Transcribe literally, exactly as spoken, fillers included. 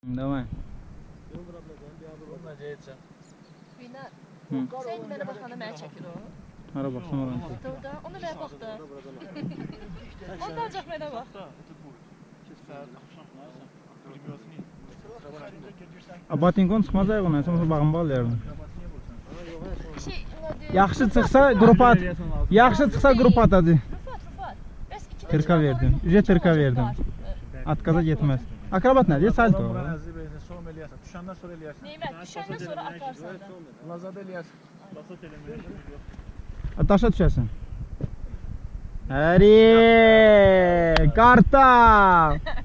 Давай. Sen mənə baxanda mənə çəkir o. Hara baxsın oran. Orada, ona mənə baxdı. Ondan ancaq mənə bax. Batinkon çıxmaz ayağına, sən sonra bağın bağlayarım. Şey, Yaxşı çıxsa qrupa at. Yaxşı çıxsa qrupa at hadi. Rufat, Rufat. Bəs iki Tırka verdim. Ücə tırka verdim. Atqaza getməz. Akrobat nədir? Salto. Düşəndən sonra eləyərsən. Neymət, düşəndən sonra atarsan da. Lazada eləyərsən. Basat eləməyə. Daşa düşərsən. Həri! Qartal!